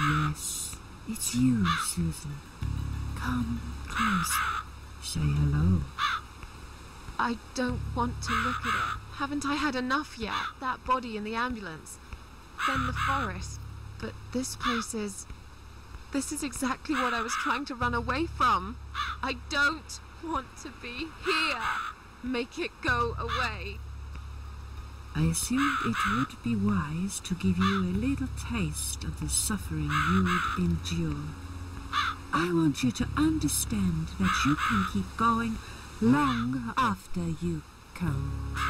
Yes, it's you, Susan. Come close. Say hello. I don't want to look at it. Haven't I had enough yet? That body in the ambulance. Then the forest. But this place is... This is exactly what I was trying to run away from. I don't want to be here. Make it go away. I assumed it would be wise to give you a little taste of the suffering you would endure. I want you to understand that you can keep going long after you come.